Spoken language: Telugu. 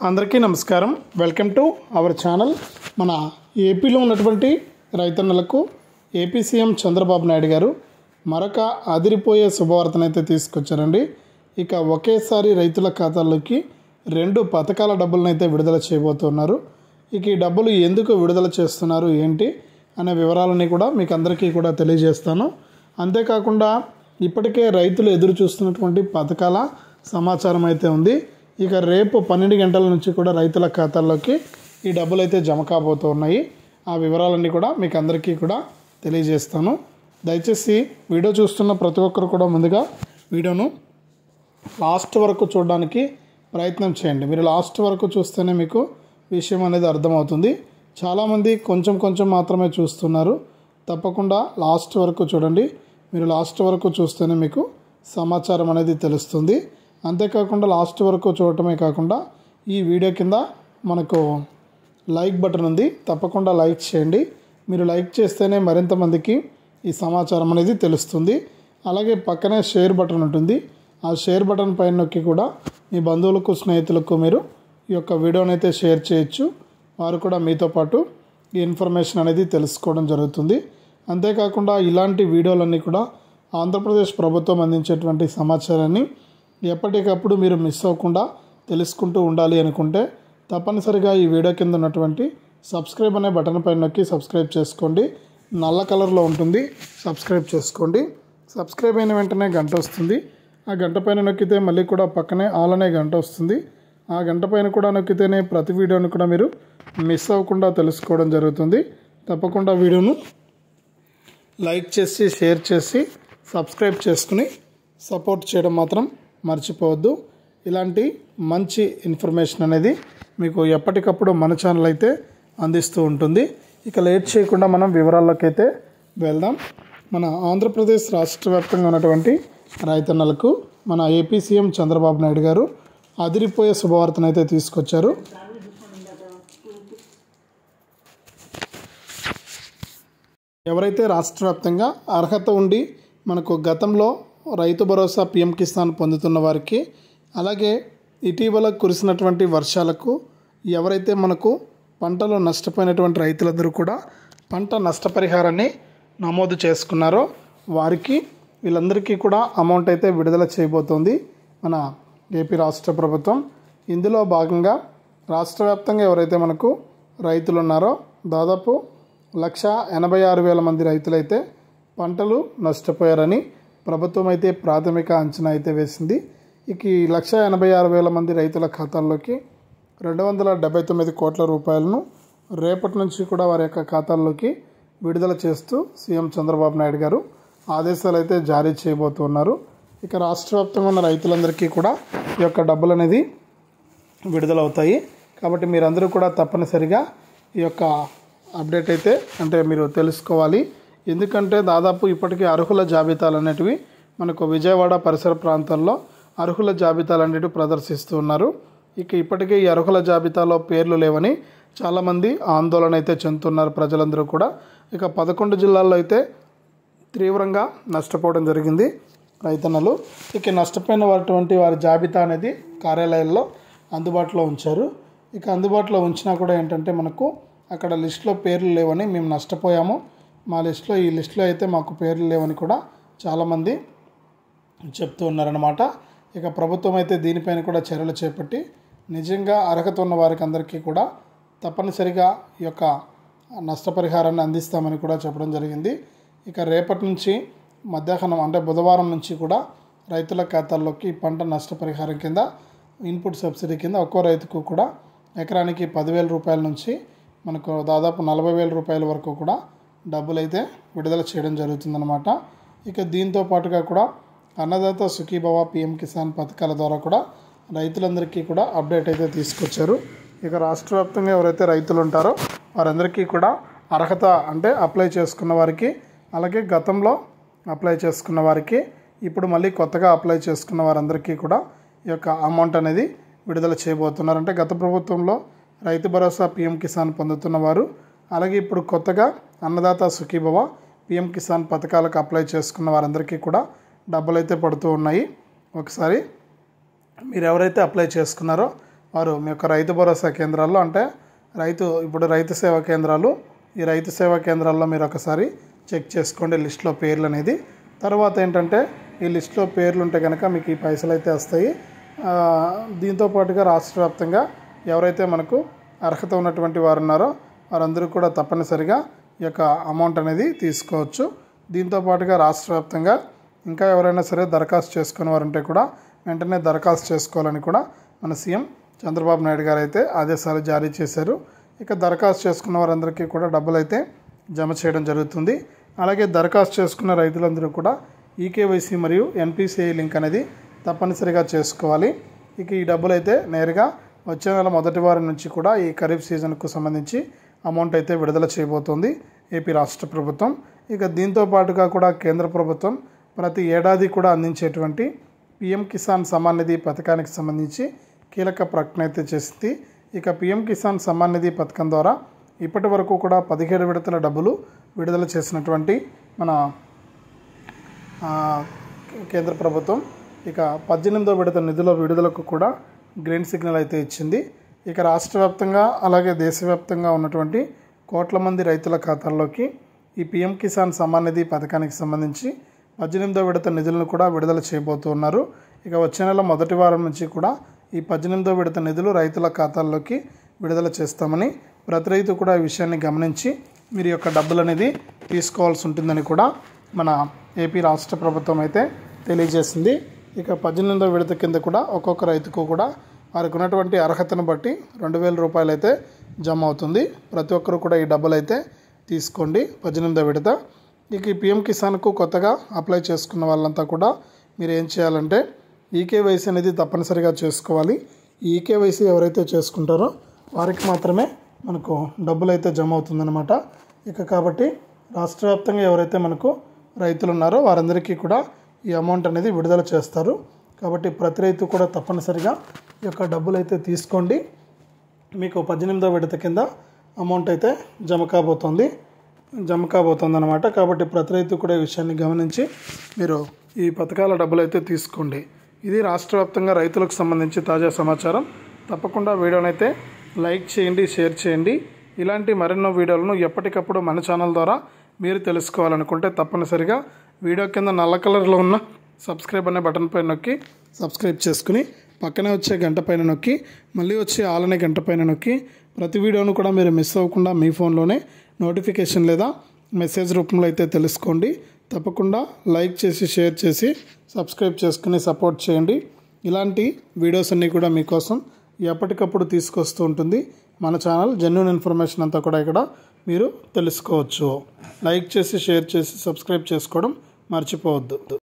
అందరికీ నమస్కారం. Welcome to our channel. మన ఏపీలో ఉన్నటువంటి రైతన్నలకు ఏపీ సీఎం చంద్రబాబు నాయుడు గారు మరొక అదిరిపోయే శుభవార్తనైతే తీసుకొచ్చారండి. ఇక ఒకేసారి రైతుల ఖాతాల్లోకి 2 పథకాల డబ్బులనైతే విడుదల చేయబోతున్నారు. ఇక ఈ డబ్బులు ఎందుకు విడుదల చేస్తున్నారు ఏంటి అనే వివరాలని కూడా మీకు అందరికీ కూడా తెలియజేస్తాను. అంతేకాకుండా ఇప్పటికే రైతులు ఎదురు చూస్తున్నటువంటి పథకాల సమాచారం అయితే ఉంది. ఇక రేపు 12 గంటల నుంచి కూడా రైతుల ఖాతాల్లోకి ఈ డబ్బులు అయితే జమ కాబోతున్నాయి. ఆ వివరాలన్నీ కూడా మీకు అందరికీ కూడా తెలియజేస్తాను. దయచేసి వీడియో చూస్తున్న ప్రతి ఒక్కరు కూడా ముందుగా వీడియోను లాస్ట్ వరకు చూడడానికి ప్రయత్నం చేయండి. మీరు లాస్ట్ వరకు చూస్తేనే మీకు విషయం అనేది అర్థమవుతుంది. చాలామంది కొంచెం మాత్రమే చూస్తున్నారు. తప్పకుండా లాస్ట్ వరకు చూడండి. మీరు లాస్ట్ వరకు చూస్తేనే మీకు సమాచారం అనేది తెలుస్తుంది. అంతేకాకుండా లాస్ట్ వరకు చూడటమే కాకుండా ఈ వీడియో కింద మనకు లైక్ బటన్ ఉంది. తప్పకుండా లైక్ చేయండి. మీరు లైక్ చేస్తేనే మరింత మందికి ఈ సమాచారం అనేది తెలుస్తుంది. అలాగే పక్కనే షేర్ బటన్ ఉంటుంది. ఆ షేర్ బటన్ పైన నొక్కి కూడా మీ బంధువులకు స్నేహితులకు మీరు ఈ యొక్క వీడియోని అయితే షేర్ చేయొచ్చు. వారు కూడా మీతో పాటు ఈ ఇన్ఫర్మేషన్ అనేది తెలుసుకోవడం జరుగుతుంది. అంతేకాకుండా ఇలాంటి వీడియోలన్నీ కూడా ఆంధ్రప్రదేశ్ ప్రభుత్వం అందించేటువంటి సమాచారాన్ని ఎప్పటికప్పుడు మీరు మిస్ అవ్వకుండా తెలుసుకుంటూ ఉండాలి అనుకుంటే తప్పనిసరిగా ఈ వీడియో కింద ఉన్నటువంటి సబ్స్క్రైబ్ అనే బటన్ పైన నొక్కి సబ్స్క్రైబ్ చేసుకోండి. నల్ల కలర్లో ఉంటుంది. సబ్స్క్రైబ్ చేసుకోండి. సబ్స్క్రైబ్ అయిన వెంటనే గంట వస్తుంది. ఆ గంట పైన నొక్కితే మళ్ళీ కూడా పక్కనే ఆల్ అనే గంట వస్తుంది. ఆ గంట పైన కూడా నొక్కితేనే ప్రతి వీడియోని కూడా మీరు మిస్ అవ్వకుండా తెలుసుకోవడం జరుగుతుంది. తప్పకుండా వీడియోను లైక్ చేసి షేర్ చేసి సబ్స్క్రైబ్ చేసుకుని సపోర్ట్ చేయడం మాత్రం మర్చిపోవద్దు. ఇలాంటి మంచి ఇన్ఫర్మేషన్ అనేది మీకు ఎప్పటికప్పుడు మన ఛానల్ అయితే అందిస్తూ ఉంటుంది. ఇక లేట్ చేయకుండా మనం వివరాల్లోకి అయితే వెళ్దాం. మన ఆంధ్రప్రదేశ్ రాష్ట్ర వ్యాప్తంగా ఉన్నటువంటి రైతన్నలకు మన ఏపీ సీఎం చంద్రబాబు నాయుడు గారు అదిరిపోయే శుభవార్తను అయితే తీసుకొచ్చారు. ఎవరైతే రాష్ట్ర వ్యాప్తంగా అర్హత ఉండి మనకు గతంలో రైతు భరోసా పీఎం కిసాన్ పొందుతున్న వారికి, అలాగే ఇటీవల కురిసినటువంటి వర్షాలకు ఎవరైతే మనకు పంటలో నష్టపోయినటువంటి రైతులందరూ కూడా పంట నష్టపరిహారాన్ని నమోదు చేసుకున్నారో వారికి వీళ్ళందరికీ కూడా అమౌంట్ అయితే విడుదల చేయబోతోంది మన ఏపీ రాష్ట్ర ప్రభుత్వం. ఇందులో భాగంగా రాష్ట్ర వ్యాప్తంగా ఎవరైతే మనకు రైతులు ఉన్నారో దాదాపు 186,000 మంది రైతులైతే పంటలు నష్టపోయారని ప్రభుత్వం అయితే ప్రాథమిక అంచనా అయితే వేసింది. ఇక 186,000 మంది రైతుల ఖాతాల్లోకి 279 కోట్ల రూపాయలను రేపటి నుంచి కూడా వారి యొక్క ఖాతాల్లోకి విడుదల చేస్తూ సీఎం చంద్రబాబు నాయుడు గారు ఆదేశాలు అయితే జారీ చేయబోతున్నారు. ఇక రాష్ట్ర వ్యాప్తంగా ఉన్న రైతులందరికీ కూడా ఈ యొక్క డబ్బులు అనేది విడుదలవుతాయి. కాబట్టి మీరందరూ కూడా తప్పనిసరిగా ఈ యొక్క అప్డేట్ అయితే అంటే మీరు తెలుసుకోవాలి. ఎందుకంటే దాదాపు ఇప్పటికీ అర్హుల జాబితాలు అనేటివి మనకు విజయవాడ పరిసర ప్రాంతాల్లో అర్హుల జాబితాలు అనేటివి ప్రదర్శిస్తూ ఉన్నారు. ఇక ఇప్పటికే ఈ అర్హుల జాబితాలో పేర్లు లేవని చాలామంది ఆందోళన అయితే చెందుతున్నారు ప్రజలందరూ కూడా. ఇక 11 జిల్లాల్లో అయితే తీవ్రంగా నష్టపోవడం జరిగింది రైతన్నలు. ఇక నష్టపోయిన వారి జాబితా అనేది కార్యాలయాల్లో అందుబాటులో ఉంచారు. ఇక అందుబాటులో ఉంచినా కూడా ఏంటంటే మనకు అక్కడ లిస్టులో పేర్లు లేవని, మేము నష్టపోయాము, మా లిస్టులో ఈ లిస్టులో అయితే మాకు పేర్లు లేవని కూడా చాలామంది చెప్తూ ఉన్నారన్నమాట. ఇక ప్రభుత్వం అయితే దీనిపైన కూడా చర్యలు చేపట్టి నిజంగా అర్హత ఉన్న వారికి అందరికీ కూడా తప్పనిసరిగా ఈ యొక్క నష్టపరిహారాన్ని అందిస్తామని కూడా చెప్పడం జరిగింది. ఇక రేపటి నుంచి మధ్యాహ్నం అంటే బుధవారం నుంచి కూడా రైతుల ఖాతాల్లోకి పంట నష్టపరిహారం కింద ఇన్పుట్ సబ్సిడీ కింద ఒక్కో రైతుకు కూడా ఎకరానికి 10,000 రూపాయల నుంచి మనకు దాదాపు 40,000 రూపాయల వరకు కూడా డబ్బులు అయితే విడుదల చేయడం జరుగుతుందన్నమాట. ఇక దీంతో పాటుగా కూడా అన్నదాత సుఖీభవ పీఎం కిసాన్ పథకాల ద్వారా కూడా రైతులందరికీ కూడా అప్డేట్ అయితే తీసుకొచ్చారు. ఇక రాష్ట్ర వ్యాప్తంగా ఎవరైతే రైతులు ఉంటారో వారందరికీ కూడా అర్హత అంటే అప్లై చేసుకున్న వారికి, అలాగే గతంలో అప్లై చేసుకున్న వారికి, ఇప్పుడు మళ్ళీ కొత్తగా అప్లై చేసుకున్న వారందరికీ కూడా ఈ యొక్క అమౌంట్ అనేది విడుదల చేయబోతున్నారు. అంటే గత ప్రభుత్వంలో రైతు భరోసా పీఎం కిసాన్ పొందుతున్న వారు, అలాగే ఇప్పుడు కొత్తగా అన్నదాత సుఖీభవ పీఎం కిసాన్ పథకాలకు అప్లై చేసుకున్న వారందరికీ కూడా డబ్బులు అయితే పడుతూ ఉన్నాయి. ఒకసారి మీరు ఎవరైతే అప్లై చేసుకున్నారో వారు మీ యొక్క రైతు భరోసా కేంద్రాల్లో అంటే ఇప్పుడు రైతు సేవా కేంద్రాలు, ఈ రైతు సేవా కేంద్రాల్లో మీరు ఒకసారి చెక్ చేసుకోండి లిస్ట్లో పేర్లు అనేది. తర్వాత ఏంటంటే ఈ లిస్ట్లో పేర్లు ఉంటే కనుక మీకు ఈ పైసలు అయితే వస్తాయి. దీంతో పాటుగా రాష్ట్ర వ్యాప్తంగా ఎవరైతే మనకు అర్హత ఉన్నటువంటి వారు ఉన్నారో వారందరూ కూడా తప్పనిసరిగా ఈ యొక్క అమౌంట్ అనేది తీసుకోవచ్చు. దీంతో పాటుగా రాష్ట్ర వ్యాప్తంగా ఇంకా ఎవరైనా సరే దరఖాస్తు చేసుకునే వారు ఉంటే కూడా వెంటనే దరఖాస్తు చేసుకోవాలని కూడా మన సీఎం చంద్రబాబు నాయుడు గారు అయితే ఆదేశాలు జారీ చేశారు. ఇక దరఖాస్తు చేసుకున్న వారందరికీ కూడా డబ్బులు అయితే జమ చేయడం జరుగుతుంది. అలాగే దరఖాస్తు చేసుకున్న రైతులందరూ కూడా ఈకేవైసీ మరియు ఎన్పిసిఐ లింక్ అనేది తప్పనిసరిగా చేసుకోవాలి. ఇక ఈ డబ్బులు అయితే నేరుగా వచ్చే నెల మొదటి వారం నుంచి కూడా ఈ ఖరీఫ్ సీజన్కు సంబంధించి అమౌంట్ అయితే విడుదల చేయబోతోంది ఏపీ రాష్ట్ర ప్రభుత్వం. ఇక దీంతో పాటుగా కూడా కేంద్ర ప్రభుత్వం ప్రతి ఏడాది కూడా అందించేటువంటి పిఎం కిసాన్ సమ్మాన్ నిధి పథకానికి సంబంధించి కీలక ప్రకటన అయితే చేసింది. ఇక పిఎం కిసాన్ సమ్మాన్ నిధి పథకం ద్వారా ఇప్పటి వరకు కూడా 17 విడతల డబ్బులు విడుదల చేసినటువంటి మన కేంద్ర ప్రభుత్వం ఇక 18వ విడత నిధుల విడుదలకు కూడా గ్రీన్ సిగ్నల్ అయితే ఇచ్చింది. ఇక రాష్ట్ర వ్యాప్తంగా అలాగే దేశవ్యాప్తంగా ఉన్నటువంటి కోట్ల మంది రైతుల ఖాతాల్లోకి ఈ పిఎం కిసాన్ సమ్మాన్ నిధి పథకానికి సంబంధించి 18వ విడత నిధులను కూడా విడుదల చేయబోతున్నారు. ఇక వచ్చే నెల మొదటి వారం నుంచి కూడా ఈ 18వ విడత నిధులు రైతుల ఖాతాల్లోకి విడుదల చేస్తామని ప్రతి రైతు కూడా ఈ విషయాన్ని గమనించి మీరు యొక్క డబ్బులు అనేది తీసుకోవాల్సి ఉంటుందని కూడా మన ఏపీ రాష్ట్ర ప్రభుత్వం అయితే తెలియజేసింది. ఇక 18వ విడత కింద కూడా ఒక్కొక్క రైతుకు కూడా వారికి ఉన్నటువంటి అర్హతను బట్టి 2,000 రూపాయలు అయితే జమ అవుతుంది. ప్రతి ఒక్కరు కూడా ఈ డబ్బులు అయితే తీసుకోండి 18వ విడత. ఇక ఈ పిఎం కిసాన్కు కొత్తగా అప్లై చేసుకున్న వాళ్ళంతా కూడా మీరు ఏం చేయాలంటే ఈకేవైసీ అనేది తప్పనిసరిగా చేసుకోవాలి. ఈ ఈకేవైసీ ఎవరైతే చేసుకుంటారో వారికి మాత్రమే మనకు డబ్బులు అయితే జమ అవుతుందన్నమాట. ఇక కాబట్టి రాష్ట్ర వ్యాప్తంగా ఎవరైతే మనకు రైతులు ఉన్నారో వారందరికీ కూడా ఈ అమౌంట్ అనేది విడుదల చేస్తారు. కాబట్టి ప్రతి రైతు కూడా తప్పనిసరిగా ఈ యొక్క డబ్బులు అయితే తీసుకోండి. మీకు 18వ విడత కింద అమౌంట్ అయితే జమ కాబోతుంది అన్నమాట. కాబట్టి ప్రతి రైతు కూడా ఈ విషయాన్ని గమనించి మీరు ఈ పథకాల డబ్బులు అయితే తీసుకోండి. ఇది రాష్ట్ర వ్యాప్తంగా రైతులకు సంబంధించి తాజా సమాచారం. తప్పకుండా వీడియోనైతే లైక్ చేయండి, షేర్ చేయండి. ఇలాంటి మరెన్నో వీడియోలను ఎప్పటికప్పుడు మన ఛానల్ ద్వారా మీరు తెలుసుకోవాలనుకుంటే తప్పనిసరిగా వీడియో కింద నల్ల కలర్లో ఉన్న సబ్స్క్రైబ్ అనే బటన్ పైన నొక్కి సబ్స్క్రైబ్ చేసుకుని పక్కనే వచ్చే గంట పైన నొక్కి మళ్ళీ వచ్చే ఆల్ అనే గంట పైన నొక్కి ప్రతి వీడియోను కూడా మీరు మిస్ అవ్వకుండా మీ ఫోన్లోనే నోటిఫికేషన్ లేదా మెసేజ్ రూపంలో అయితే తెలుసుకోండి. తప్పకుండా లైక్ చేసి షేర్ చేసి సబ్స్క్రైబ్ చేసుకుని సపోర్ట్ చేయండి. ఇలాంటి వీడియోస్ అన్నీ కూడా మీకోసం ఎప్పటికప్పుడు తీసుకొస్తూ ఉంటుంది మన ఛానల్. జెన్యూన్ ఇన్ఫర్మేషన్ అంతా కూడా ఇక్కడ మీరు తెలుసుకోవచ్చు. లైక్ చేసి షేర్ చేసి సబ్స్క్రైబ్ చేసుకోవడం మర్చిపోవద్దు.